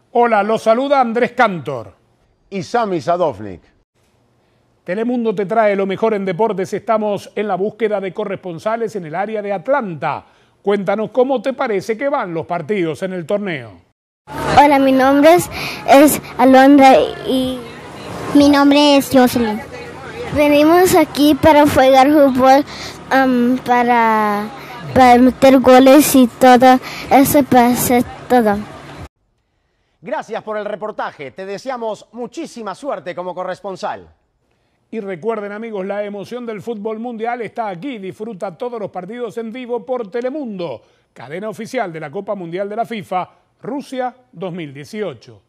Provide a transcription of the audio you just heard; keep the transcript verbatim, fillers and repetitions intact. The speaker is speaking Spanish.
Hola, los saluda Andrés Cantor. Y Sami Sadovnik. Telemundo te trae lo mejor en deportes. Estamos en la búsqueda de corresponsales en el área de Atlanta. Cuéntanos cómo te parece que van los partidos en el torneo. Hola, mi nombre es, es Alondra y mi nombre es Jocelyn. Venimos aquí para jugar fútbol, um, para, para meter goles y todo eso, para hacer todo. Gracias por el reportaje. Te deseamos muchísima suerte como corresponsal. Y recuerden, amigos, la emoción del fútbol mundial está aquí. Disfruta todos los partidos en vivo por Telemundo, cadena oficial de la Copa Mundial de la FIFA Rusia dos mil dieciocho.